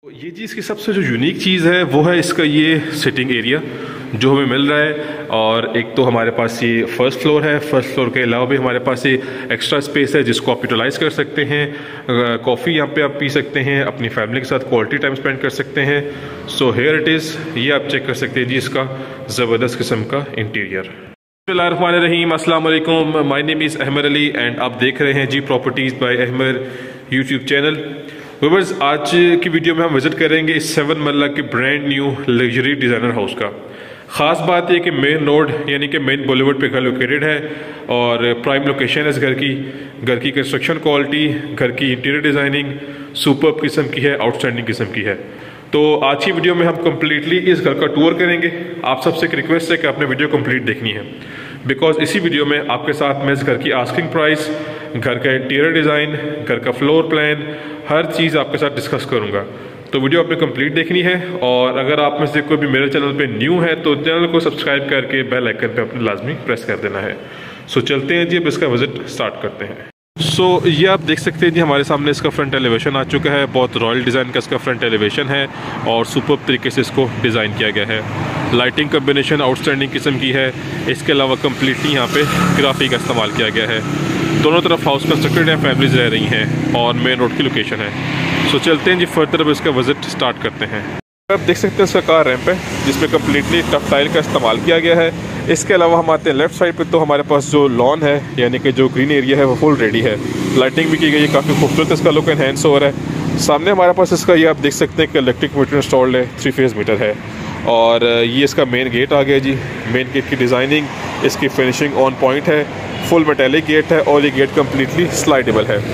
ये जी इसकी सबसे जो यूनिक चीज़ है वो है इसका ये सिटिंग एरिया जो हमें मिल रहा है। और एक तो हमारे पास ये फर्स्ट फ्लोर है, फर्स्ट फ्लोर के अलावा भी हमारे पास ये एक्स्ट्रा स्पेस है जिसको आप यूटिलाइज़ कर सकते हैं। कॉफ़ी यहाँ पे आप पी सकते हैं, अपनी फैमिली के साथ क्वालिटी टाइम स्पेंड कर सकते हैं। सो हेयर इट इज़, ये आप चेक कर सकते हैं जी इसका ज़बरदस्त किस्म का इंटीरियर। बिस्मिल्लाहिर्रहमानिर्रहीम, अस्सलाम वालेकुम, my name is Ahmad Ali and आप देख रहे हैं G properties by Ahmad YouTube channel. Viewers, आज की वीडियो में हम विजिट करेंगे इस 7 मरला के brand new luxury designer house का। ख़ास बात यह कि मेन रोड यानी कि मेन बॉलीवुड पे घर लोकेटेड है और प्राइम लोकेशन है इस घर की कंस्ट्रक्शन क्वालिटी, घर की इंटीरियर डिज़ाइनिंग सुपर्ब किस्म की है, आउटस्टैंडिंग किस्म की है। तो आज की वीडियो में हम कम्प्लीटली इस घर का टूर करेंगे। आप सबसे एक रिक्वेस्ट है कि आपने वीडियो कंप्लीट देखनी है, बिकॉज इसी वीडियो में आपके साथ मैं इस घर की आस्किंग प्राइस, घर का इंटीरियर डिज़ाइन, घर का फ्लोर प्लान, हर चीज़ आपके साथ डिस्कस करूंगा। तो वीडियो आपने कंप्लीट देखनी है और अगर आप में से कोई भी मेरे चैनल पे न्यू है तो चैनल को सब्सक्राइब करके बेल आइकन पे अपने लाजमी प्रेस कर देना है। सो चलते हैं जी, अब इसका विजिट स्टार्ट करते हैं। सो ये आप देख सकते हैं जी हमारे सामने इसका फ्रंट एलिवेशन आ चुका है। बहुत रॉयल डिज़ाइन का इसका फ्रंट एलिवेशन है और सुपर्ब तरीके से इसको डिज़ाइन किया गया है। लाइटिंग कम्बिनेशन आउटस्टैंडिंग किस्म की है। इसके अलावा कम्प्लीटली यहाँ पे ग्राफिक का इस्तेमाल किया गया है। दोनों तरफ हाउस कंस्ट्रक्टेड है, फैमिलीज रह रही हैं और मेन रोड की लोकेशन है। सो चलते हैं जी फर्दर, अब इसका विजिट स्टार्ट करते हैं। आप देख सकते हैं इसका कार रैंप है जिसमें कम्प्लीटली टफ टाइल का इस्तेमाल किया गया है। इसके अलावा हम आते हैं लेफ्ट साइड पे, तो हमारे पास जो लॉन है यानी कि जो ग्रीन एरिया है वो फुल रेडी है। लाइटिंग भी की गई है, काफ़ी खूबसूरत इसका लुक एनहेंस हो रहा है। सामने हमारे पास इसका ये आप देख सकते हैं कि इलेक्ट्रिक मीटर इंस्टॉल्ड है, 3 फेज़ मीटर है। और ये इसका मेन गेट आ गया जी। मेन गेट की डिज़ाइनिंग, इसकी फिनिशिंग ऑन पॉइंट है। फुल मेटेलिक गेट है और ये गेट कम्प्लीटली स्लाइडेबल है।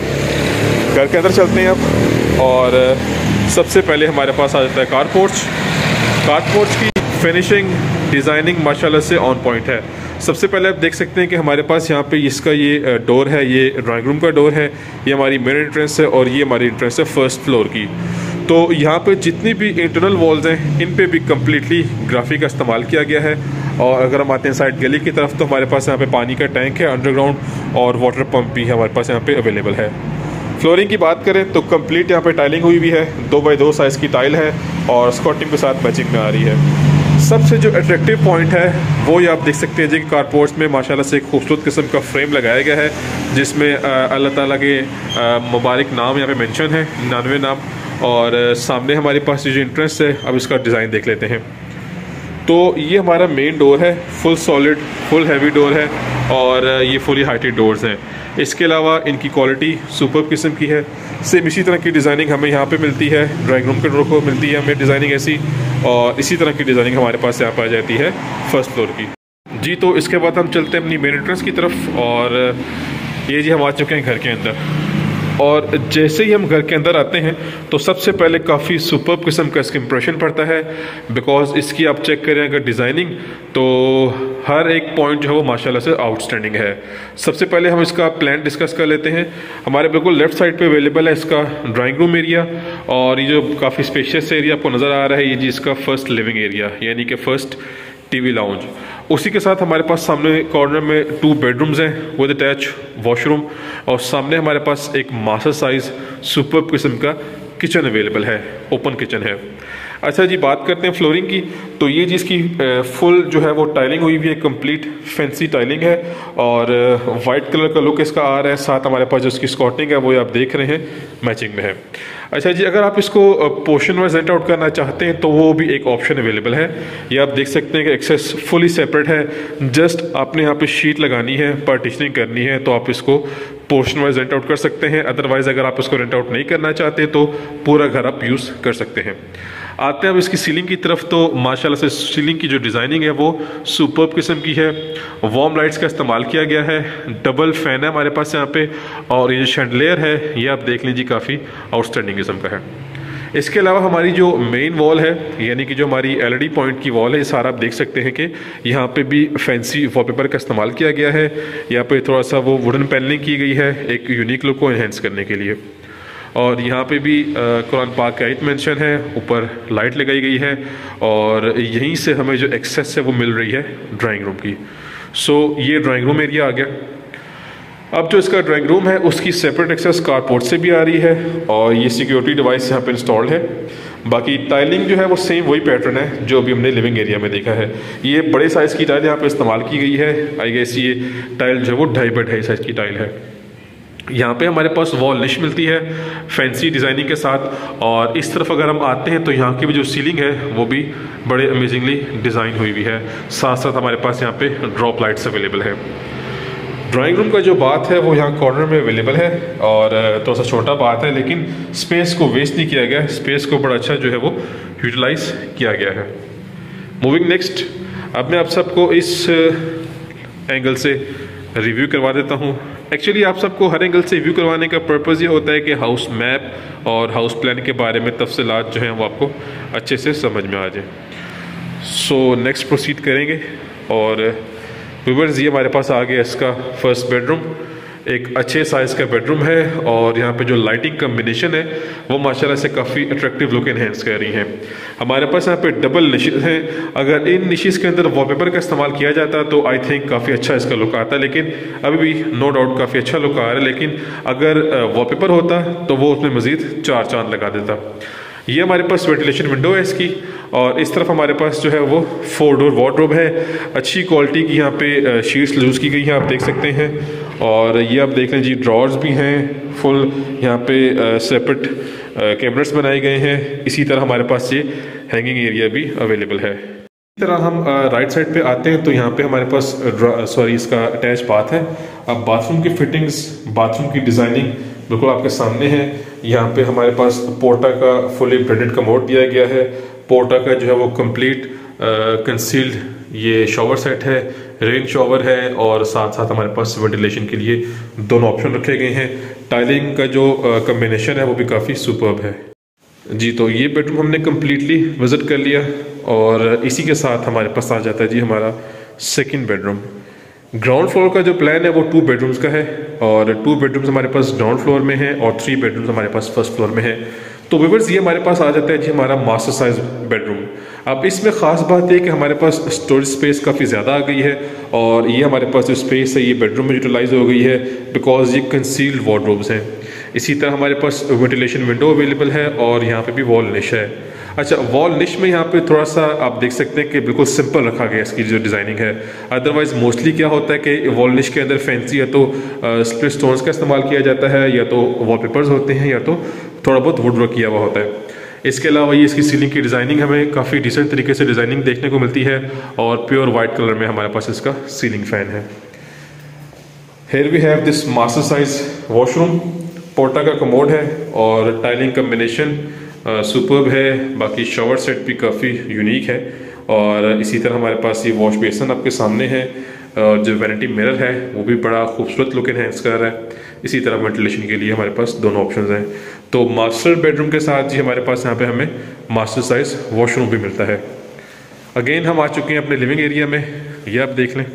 घर के अंदर चलते हैं अब और सबसे पहले हमारे पास आ जाता है कार पोर्च। कार पोर्च की फिनिशिंग डिज़ाइनिंग माशाल्लाह से ऑन पॉइंट है। सबसे पहले आप देख सकते हैं कि हमारे पास यहाँ पे इसका ये डोर है, ये ड्राइंग रूम का डोर है। ये हमारी मेन एंट्रेंस है और ये हमारी एंट्रेंस है फर्स्ट फ्लोर की। तो यहाँ पे जितनी भी इंटरनल वॉल्स हैं इन पे भी कम्प्लीटली ग्राफिक का इस्तेमाल किया गया है। और अगर हम आते हैं साइड गली की तरफ, तो हमारे पास यहाँ पे पानी का टैंक है अंडरग्राउंड और वाटर पंप भी हमारे पास यहाँ पे अवेलेबल है। फ्लोरिंग की बात करें तो कंप्लीट यहाँ पे टाइलिंग हुई हुई है। 2x2 साइज़ की टाइल है और स्कॉटिंग के साथ मैचिंग में आ रही है। सबसे जो अट्रैक्टिव पॉइंट है वो ये आप देख सकते हैं जी कि कारपोर्ट्स में माशाल्लाह से एक खूबसूरत किस्म का फ्रेम लगाया गया है जिसमें अल्लाह ताला के मुबारक नाम यहाँ पे मेंशन है, 99 नाम। और सामने हमारे पास जो इंट्रेंस है, अब इसका डिज़ाइन देख लेते हैं। तो ये हमारा मेन डोर है, full solid full heavy door है और ये फुली हाइटेड डोर्स हैं। इसके अलावा इनकी क्वालिटी सुपर्ब किस्म की है। सेम इसी तरह की डिज़ाइनिंग हमें यहाँ पे मिलती है, ड्राइंग रूम के डोर को मिलती है हमें डिज़ाइनिंग ऐसी, और इसी तरह की डिज़ाइनिंग हमारे पास यहाँ पर आ जाती है फर्स्ट फ्लोर की जी। तो इसके बाद हम चलते हैं अपनी मेन एंट्रेंस की तरफ और ये जी हम आ चुके हैं घर के अंदर। और जैसे ही हम घर के अंदर आते हैं तो सबसे पहले काफ़ी सुपर्ब किस्म का इसका इंप्रेशन पड़ता है, बिकॉज इसकी आप चेक करें अगर डिज़ाइनिंग तो हर एक पॉइंट जो है वो माशाल्लाह से आउटस्टैंडिंग है। सबसे पहले हम इसका प्लान डिस्कस कर लेते हैं। हमारे बिल्कुल लेफ्ट साइड पे अवेलेबल है इसका ड्राइंग रूम एरिया और ये जो काफ़ी स्पेशियस एरिया आपको नज़र आ रहा है, ये जी इसका फर्स्ट लिविंग एरिया यानी कि फर्स्ट टीवी लाउंज। उसी के साथ हमारे पास सामने कॉर्नर में 2 बेडरूम्स हैं विद अटैच वॉशरूम और सामने हमारे पास एक मास्टर साइज सुपर्ब किस्म का किचन अवेलेबल है, ओपन किचन है। अच्छा जी, बात करते हैं फ्लोरिंग की। तो ये जी इसकी फुल जो है वो टाइलिंग हुई हुई है, कंप्लीट फैंसी टाइलिंग है और वाइट कलर का लुक इसका आ रहा है। साथ हमारे पास जो इसकी स्कॉटिंग है वो आप देख रहे हैं मैचिंग में है। अच्छा जी, अगर आप इसको पोर्शन वाइज रेंट आउट करना चाहते हैं तो वो भी एक ऑप्शन अवेलेबल है। ये आप देख सकते हैं कि एक्सेस फुली सेपरेट है। जस्ट आपने यहाँ पे शीट लगानी है, पार्टीशनिंग करनी है, तो आप इसको पोर्शन वाइज रेंट आउट कर सकते हैं। अदरवाइज अगर आप इसको रेंट आउट नहीं करना चाहते तो पूरा घर आप यूज़ कर सकते हैं। आते हैं अब इसकी सीलिंग की तरफ। तो माशाल्लाह से सीलिंग की जो डिज़ाइनिंग है वो सुपर्ब किस्म की है। वार्म लाइट्स का इस्तेमाल किया गया है। डबल फैन है हमारे पास यहाँ पे और ये जो शैंडलियर है ये आप देख लीजिए काफ़ी आउटस्टैंडिंग किस्म का है। इसके अलावा हमारी जो मेन वॉल है यानी कि जो हमारी एलईडी पॉइंट की वॉल है, ये सारा आप देख सकते हैं कि यहाँ पे भी फैंसी वॉलपेपर का इस्तेमाल किया गया है। यहाँ पे थोड़ा सा वो वुडन पैनलिंग की गई है एक यूनिक लुक को एनहेंस करने के लिए। और यहाँ पे भी कुरान पाक का आयत मेंशन है, ऊपर लाइट लगाई गई है और यहीं से हमें जो एक्सेस है वो मिल रही है ड्राइंग रूम की। सो ये ड्राइंग रूम एरिया आ गया। अब जो इसका ड्राइंग रूम है उसकी सेपरेट एक्सेस कारपोर्ट से भी आ रही है और ये सिक्योरिटी डिवाइस यहाँ पे इंस्टॉल्ड है। बाकी टाइलिंग जो है वो सेम वही पैटर्न है जो अभी हमने लिविंग एरिया में देखा है। ये बड़े साइज़ की टाइल यहाँ पे इस्तेमाल की गई है। आई गेस ये टाइल जो है वो 2.5 बाई 2.5 साइज़ की टाइल है। यहाँ पे हमारे पास वॉल निश मिलती है फैंसी डिज़ाइनिंग के साथ, और इस तरफ अगर हम आते हैं तो यहाँ की भी जो सीलिंग है वो भी बड़े अमेजिंगली डिज़ाइन हुई हुई है। साथ साथ हमारे पास यहाँ पे ड्रॉप लाइट्स अवेलेबल है। ड्राइंग रूम का जो बाथ है वो यहाँ कॉर्नर में अवेलेबल है और थोड़ा सा छोटा बाथ है, लेकिन स्पेस को वेस्ट नहीं किया गया, स्पेस को बड़ा अच्छा जो है वो यूटिलाइज किया गया है। मूविंग नेक्स्ट, अब मैं आप सबको इस एंगल से रिव्यू करवा देता हूँ। एक्चुअली आप सबको हर एंगल से रिव्यू करवाने का पर्पज़ ये होता है कि हाउस मैप और हाउस प्लान के बारे में तफसीलात जो हैं वो आपको अच्छे से समझ में आ जाए। सो नेक्स्ट प्रोसीड करेंगे और व्यूअर्स ये हमारे पास आ गया इसका फर्स्ट बेडरूम। एक अच्छे साइज़ का बेडरूम है और यहाँ पे जो लाइटिंग कम्बिनेशन है वो माशाल्लाह से काफ़ी अट्रैक्टिव लुक एनहेंस कर रही है। हमारे पास यहाँ पे डबल निशेस हैं। अगर इन निशेस के अंदर वॉलपेपर का इस्तेमाल किया जाता तो आई थिंक काफ़ी अच्छा इसका लुक आता, लेकिन अभी भी नो डाउट काफ़ी अच्छा लुक आ रहा है, लेकिन अगर वॉलपेपर होता तो वो उसमें मज़ीद 4 चांद लगा देता। ये हमारे पास वेंटिलेशन विंडो है इसकी, और इस तरफ हमारे पास जो है वो 4 डोर वार्डरोब है। अच्छी क्वालिटी की यहाँ पे शीट्स यूज़ की गई हैं, आप देख सकते हैं। और ये आप देख लें जी, ड्रॉर्स भी हैं फुल, यहाँ पे सेपरेट कैबिनेट्स बनाए गए हैं। इसी तरह हमारे पास ये हैंगिंग एरिया भी अवेलेबल है। इसी तरह हम राइट साइड पे आते हैं तो यहाँ पे हमारे पास इसका अटैच बाथ है। अब बाथरूम की फिटिंग्स, बाथरूम की डिज़ाइनिंग बिल्कुल आपके सामने है। यहाँ पे हमारे पास पोर्टा का फुली ब्रांडेड कमोड दिया गया है। पोर्टा का जो है वो कंप्लीट कंसील्ड ये शॉवर सेट है, रेन शॉवर है, और साथ साथ हमारे पास वेंटिलेशन के लिए दोनों ऑप्शन रखे गए हैं। टाइलिंग का जो कम्बिनेशन है वो भी काफ़ी सुपर्ब है जी। तो ये बेडरूम हमने कम्प्लीटली विजिट कर लिया और इसी के साथ हमारे पास आ जाता है जी हमारा सेकेंड बेडरूम। ग्राउंड फ्लोर का जो प्लान है वो 2 बेडरूम्स का है, और 2 बेडरूम्स हमारे पास ग्राउंड फ्लोर में है और 3 बेडरूम्स हमारे पास फर्स्ट फ्लोर में है। तो व्यूअर्स ये हमारे पास आ जाता है जी हमारा मास्टर साइज बेडरूम। अब इसमें ख़ास बात है कि हमारे पास स्टोरेज स्पेस काफ़ी ज़्यादा आ गई है, और ये हमारे पास जो स्पेस है ये बेडरूम में यूटिलाइज हो गई है बिकॉज ये कंसील्ड वार्डरोब्स हैं। इसी तरह हमारे पास वेंटिलेशन विंडो अवेलेबल है और यहाँ पे भी वॉल निश है। अच्छा, वॉल निश में यहाँ पे थोड़ा सा आप देख सकते हैं कि बिल्कुल सिंपल रखा गया इसकी जो डिज़ाइनिंग है। अदरवाइज मोस्टली क्या होता है कि वॉल निश के अंदर फैंसी या तो स्प्लिट स्टोन्स का इस्तेमाल किया जाता है, या तो वॉलपेपर्स होते हैं, या तो थोड़ा बहुत वुड वर्क किया हुआ होता है। इसके अलावा ये इसकी सीलिंग की डिज़ाइनिंग हमें काफ़ी डिसेंट तरीके से डिज़ाइनिंग देखने को मिलती है, और प्योर वाइट कलर में हमारे पास इसका सीलिंग फैन है। Here we have this master size washroom. Porta का कमोड है और टाइलिंग कम्बिनेशन सुपर्ब है। बाकी शॉवर सेट भी काफ़ी यूनिक है, और इसी तरह हमारे पास ये वॉश बेसन आपके सामने है, और जो वैनिटी मिरर है वो भी बड़ा खूबसूरत लुक एनहेंस कर रहा है। इसी तरह वेंटिलेशन के लिए हमारे पास दोनों ऑप्शंस हैं। तो मास्टर बेडरूम के साथ जी हमारे पास यहाँ पे हमें मास्टर साइज वॉशरूम भी मिलता है। अगेन हम आ चुके हैं अपने लिविंग एरिया में, ये आप देख लें,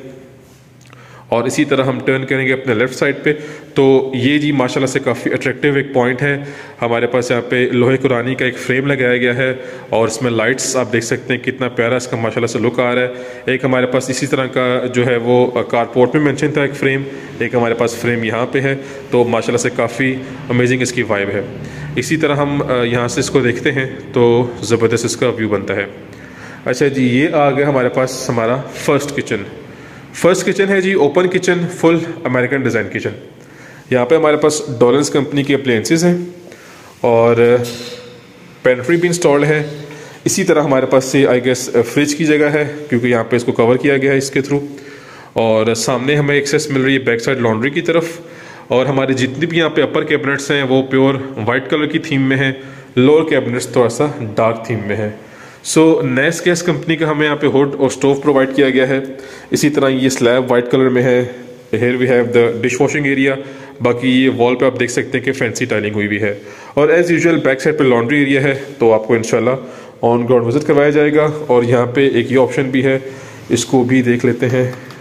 और इसी तरह हम टर्न करेंगे अपने लेफ़्ट साइड पे तो ये जी माशाल्लाह से काफ़ी अट्रैक्टिव एक पॉइंट है। हमारे पास यहाँ पे लोहे कुरानी का एक फ्रेम लगाया गया है, और इसमें लाइट्स आप देख सकते हैं कितना प्यारा इसका माशाल्लाह से लुक आ रहा है। एक हमारे पास इसी तरह का जो है वो कारपोर्ट में मेंशन था एक फ्रेम, एक हमारे पास फ्रेम यहाँ पे है, तो माशाल्लाह से काफ़ी अमेजिंग इसकी वाइब है। इसी तरह हम यहाँ से इसको देखते हैं तो ज़बरदस्त इसका व्यू बनता है। अच्छा जी, ये आ गया हमारे पास हमारा फर्स्ट किचन। फर्स्ट किचन है जी open kitchen, full American design kitchen. यहाँ पे हमारे पास डॉलन्स कंपनी के अप्लायंसेस हैं और पेंट्री भी इंस्टॉल्ड है। इसी तरह हमारे पास से आई गेस फ्रिज की जगह है, क्योंकि यहाँ पे इसको कवर किया गया है इसके थ्रू, और सामने हमें एक्सेस मिल रही है बैक साइड लॉन्ड्री की तरफ। और हमारे जितनी भी यहाँ पे अपर कैबिनेट्स हैं वो प्योर वाइट कलर की थीम में है, लोअर कैबिनेट्स थोड़ा सा डार्क थीम में है। सो नेस गैस कंपनी का हमें यहाँ पे हुड और स्टोव प्रोवाइड किया गया है। इसी तरह ये स्लैब वाइट कलर में है। Here we have the dish washing area. बाकी ये वॉल पे आप देख सकते हैं कि फैंसी टाइलिंग हुई भी है, और एज यूजुअल बैक साइड पे लॉन्ड्री एरिया है, तो आपको इंशाल्लाह ऑन ग्राउंड विजिट करवाया जाएगा। और यहाँ पे एक ये ऑप्शन भी है, इसको भी देख लेते हैं।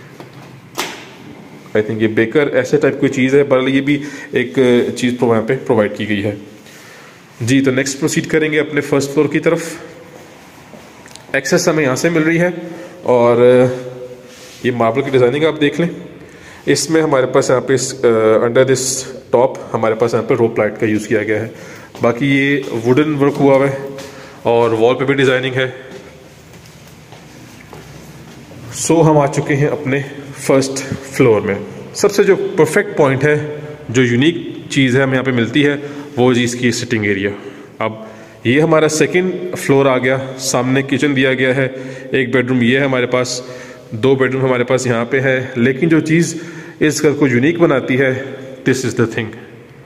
आई थिंक ये बेकर ऐसे टाइप की चीज़ है, पर ये भी एक चीज़ यहाँ पे प्रोवाइड की गई है जी। तो नेक्स्ट प्रोसीड करेंगे अपने फर्स्ट फ्लोर की तरफ। एक्सेस हमें यहाँ से मिल रही है, और ये मार्बल की डिज़ाइनिंग आप देख लें। इसमें हमारे पास यहाँ पे अंडर दिस टॉप हमारे पास यहाँ पे रोप लाइट का यूज़ किया गया है। बाकी ये वुडन वर्क हुआ हुआ है और वॉल पे भी डिज़ाइनिंग है। सो हम आ चुके हैं अपने फर्स्ट फ्लोर में। सबसे जो परफेक्ट पॉइंट है, जो यूनिक चीज़ है हमें यहाँ पे मिलती है, वो जी इसकी सिटिंग एरिया। अब ये हमारा सेकंड फ्लोर आ गया। सामने किचन दिया गया है, एक बेडरूम ये है हमारे पास, 2 बेडरूम हमारे पास यहाँ पे है। लेकिन जो चीज़ इस घर को यूनिक बनाती है, दिस इज़ द थिंग।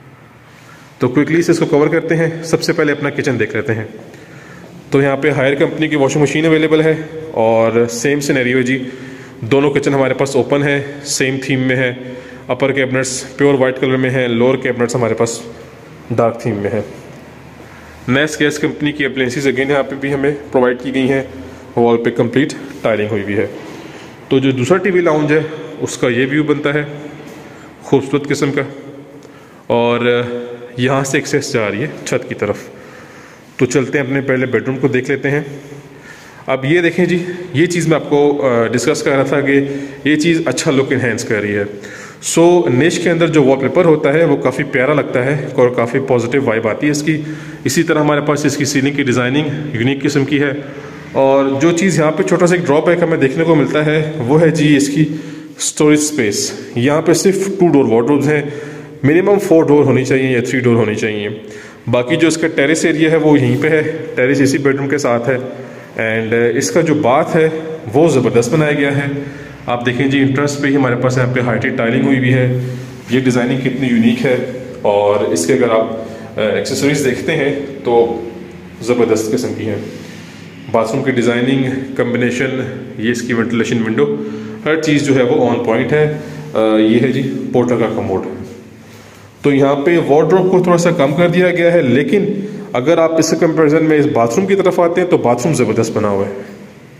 तो क्विकली से इसको कवर करते हैं। सबसे पहले अपना किचन देख लेते हैं। तो यहाँ पे हायर कंपनी की वॉशिंग मशीन अवेलेबल है और सेम सिनेरियो जी, दोनों किचन हमारे पास ओपन है, सेम थीम में है। Upper cabinets pure white colour में है, लोअर कैबिनेट्स हमारे पास डार्क थीम में है। नेस्ट गैस कंपनी की अप्लायंसेस अगेन यहाँ पे भी हमें प्रोवाइड की गई हैं। वॉल पे कंप्लीट टाइलिंग हुई हुई है। तो जो दूसरा टीवी लाउंज है उसका ये व्यू बनता है खूबसूरत किस्म का, और यहाँ से एक्सेस जा रही है छत की तरफ। तो चलते हैं अपने पहले बेडरूम को देख लेते हैं। अब ये देखें जी, ये चीज़ मैं आपको डिस्कस कर रहा था कि ये चीज़ अच्छा लुक इन्हेंस कर रही है। सो निश के अंदर जो वॉलपेपर होता है वो काफ़ी प्यारा लगता है और काफ़ी पॉजिटिव वाइब आती है इसकी। इसी तरह हमारे पास इसकी सीलिंग की डिज़ाइनिंग यूनिक किस्म की है। और जो चीज़ यहाँ पे छोटा सा एक ड्रॉबैक हमें देखने को मिलता है वो है जी इसकी स्टोरेज स्पेस। यहाँ पे सिर्फ 2 डोर वार्डरोब्स हैं, मिनिमम 4 डोर होनी चाहिए या 3 डोर होनी चाहिए। बाकी जो इसका टेरेस एरिया है वो यहीं पे है, टेरेस इसी बेडरूम के साथ है। एंड इसका जो बाथ है वो ज़बरदस्त बनाया गया है। आप देखें जी, इंट्रेंस पे ही हमारे पास यहाँ पे हाइटेड टाइलिंग हुई हुई है। ये डिज़ाइनिंग कितनी यूनिक है, और इसके अगर आप एक्सेसरीज देखते हैं तो ज़बरदस्त किस्म की है। बाथरूम की डिज़ाइनिंग, कम्बिनेशन, ये इसकी वेंटिलेशन विंडो, हर चीज़ जो है वो ऑन पॉइंट है। ये है जी पोर्टर का कमोड। तो यहाँ पे वार्डरोब को थोड़ा सा कम कर दिया गया है, लेकिन अगर आप इसके कंपैरिजन में इस बाथरूम की तरफ आते हैं तो बाथरूम ज़बरदस्त बना हुआ है।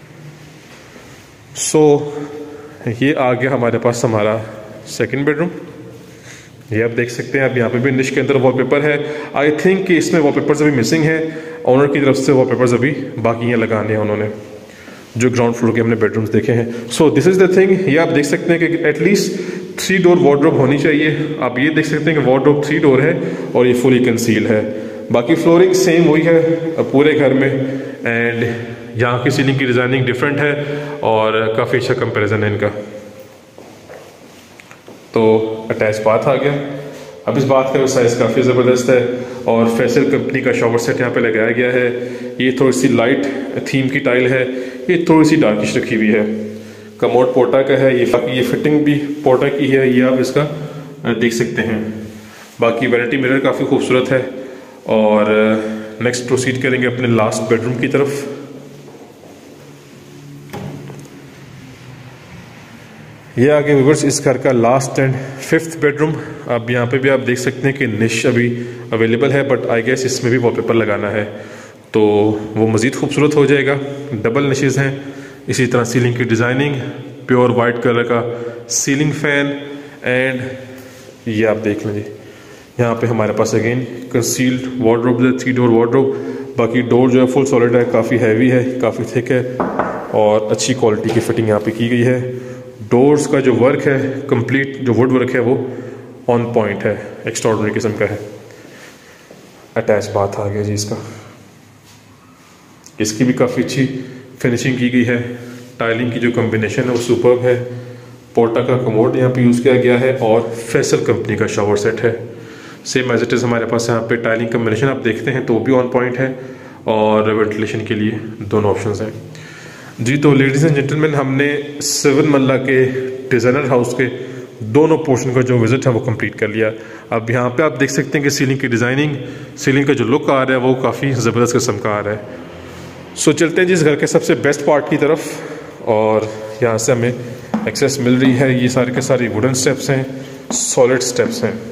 सो ये आ गया हमारे पास हमारा सेकंड बेडरूम। ये आप देख सकते हैं। अब यहाँ पे भी निश के अंदर वॉलपेपर है। आई थिंक कि इसमें वॉलपेपर्स अभी मिसिंग है, ओनर की तरफ से वॉलपेपर्स अभी बाकी हैं लगाने हैं उन्होंने, जो ग्राउंड फ्लोर के हमने बेडरूम्स देखे हैं। So this is the thing. ये आप देख सकते हैं कि एटलीस्ट 3 डोर वार्डरोब होनी चाहिए। आप ये देख सकते हैं कि वार्डरोब 3 डोर है और ये फुली कंसील है। बाकी फ्लोरिंग सेम वही है पूरे घर में। एंड यहाँ की सीलिंग की डिज़ाइनिंग डिफरेंट है और काफ़ी अच्छा कंपैरिजन है इनका। तो अटैच बाथ आ गया। अब इस बात का साइज़ काफ़ी ज़बरदस्त है और फैसल कंपनी का शॉवर सेट यहाँ पे लगाया गया है। ये थोड़ी सी लाइट थीम की टाइल है, ये थोड़ी सी डार्किश रखी हुई है। कमोड पोर्टा का है, ये फिटिंग भी पोर्टा की है, ये आप इसका देख सकते हैं। बाकी वैनिटी मिरर काफ़ी खूबसूरत है। और नेक्स्ट प्रोसीड करेंगे अपने लास्ट बेडरूम की तरफ। ये आगे व्यूअर्स इस घर का लास्ट एंड 5th बेडरूम। अब यहाँ पे भी आप देख सकते हैं कि निश अभी अवेलेबल है, बट आई गेस इसमें भी वॉलपेपर लगाना है तो वो मज़ीद खूबसूरत हो जाएगा। डबल निशेज़ हैं। इसी तरह सीलिंग की डिज़ाइनिंग, प्योर वाइट कलर का सीलिंग फैन। एंड ये आप देख लें जी, यहाँ पे हमारे पास अगेन कंसील्ड वार्डरोब है, 3 डोर वार्डरोब। बाकी डोर जो है फुल सॉलिड है, काफ़ी हैवी है, काफ़ी थिक है और अच्छी क्वालिटी की फिटिंग यहाँ पे की गई है। डोर्स का जो वर्क है, कंप्लीट जो वुड वर्क है वो ऑन पॉइंट है, एक्स्ट्राऑर्डिनरी किस्म का है। अटैच बाथ आ गया जी इसका। इसकी भी काफ़ी अच्छी फिनिशिंग की गई है। टाइलिंग की जो कॉम्बिनेशन है वो सुपर्ब है। पोर्टा का कमोड यहाँ पे यूज़ किया गया है और फैसल कंपनी का शॉवर सेट है। सेम एज इट इज़ हमारे पास यहाँ पे टाइलिंग कॉम्बिनेशन आप देखते हैं तो वो भी ऑन पॉइंट है और वेंटिलेशन के लिए दोनों ऑप्शंस हैं जी। तो लेडीज़ एंड जेंटलमैन, हमने 7 मल्ला के डिज़ाइनर हाउस के दोनों पोर्शन का जो विज़िट है वो कंप्लीट कर लिया। अब यहाँ पे आप देख सकते हैं कि सीलिंग की डिज़ाइनिंग, सीलिंग का जो लुक आ रहा है वो काफ़ी ज़बरदस्त किस्म का आ रहा है। सो चलते हैं जी इस घर के सबसे बेस्ट पार्ट की तरफ। और यहाँ से हमें एक्सेस मिल रही है। ये सारे के सारे वुडन स्टेप्स हैं, सॉलिड स्टेप्स हैं,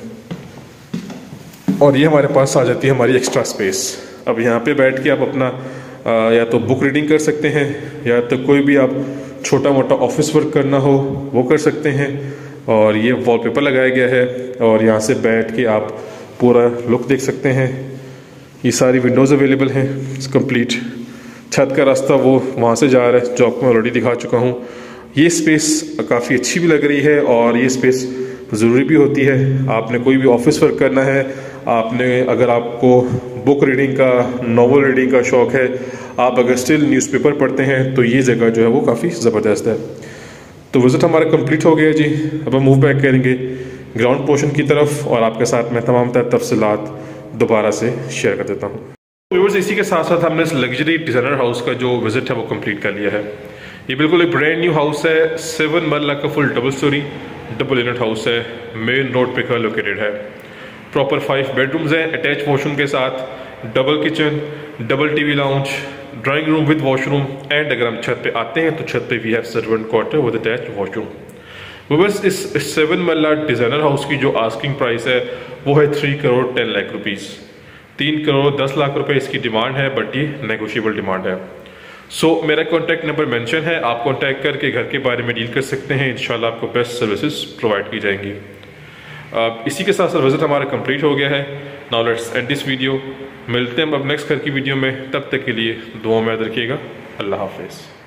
और ये हमारे पास आ जाती है हमारी एक्स्ट्रा स्पेस। अब यहाँ पे बैठ के आप अपना या तो बुक रीडिंग कर सकते हैं या तो कोई भी आप छोटा मोटा ऑफिस वर्क करना हो वो कर सकते हैं। और ये वॉलपेपर लगाया गया है और यहाँ से बैठ के आप पूरा लुक देख सकते हैं। ये सारी विंडोज़ अवेलेबल हैं कंप्लीट। छत का रास्ता वो वहाँ से जा रहा है जो आपको मैं ऑलरेडी दिखा चुका हूँ। ये स्पेस काफ़ी अच्छी भी लग रही है और ये स्पेस ज़रूरी भी होती है। आपने कोई भी ऑफिस वर्क करना है, अगर आपको बुक रीडिंग का, नॉवल रीडिंग का शौक़ है, आप अगर स्टिल न्यूज़पेपर पढ़ते हैं तो ये जगह जो है वो काफ़ी ज़बरदस्त है। तो विज़िट हमारा कंप्लीट हो गया जी। अब हम मूव बैक करेंगे ग्राउंड पोर्शन की तरफ और आपके साथ मैं तमाम तफसीलात दोबारा से शेयर कर देता हूँ। व्यूअर्स, इसी के साथ साथ हमने इस लग्जरी डिज़ाइनर हाउस का जो विज़िट है वो कंप्लीट कर लिया है। ये बिल्कुल एक ब्रांड न्यू हाउस है, 7 मरला का full double storey double unit house है, मेन रोड पे लोकेटेड है। प्रॉपर 5 बेडरूम्स हैं अटैच वॉशरूम के साथ, double kitchen, double TV lounge, drawing room with washroom and अगर हम छत पे आते हैं तो छत पे भी है servant quarter with attach washroom. बस इस 7 मरला डिज़ाइनर हाउस की जो आस्किंग प्राइस है वो है 3 करोड़ 10 लाख रुपीज़। 3 करोड़ 10 लाख रुपए इसकी डिमांड है, बट ये नेगोशिएबल डिमांड है। सो मेरा कॉन्टैक्ट नंबर मेंशन है, आप कॉन्टैक्ट करके घर के बारे में डील कर सकते हैं। इंशाल्लाह आपको बेस्ट सर्विसेज प्रोवाइड की जाएंगी। इसी के साथ साथ विजिट हमारा कंप्लीट हो गया है। Now let's end this video. मिलते हैं अब नेक्स्ट घर की वीडियो में, तब तक के लिए दुआ में याद रखिएगा। अल्लाह हाफिज़।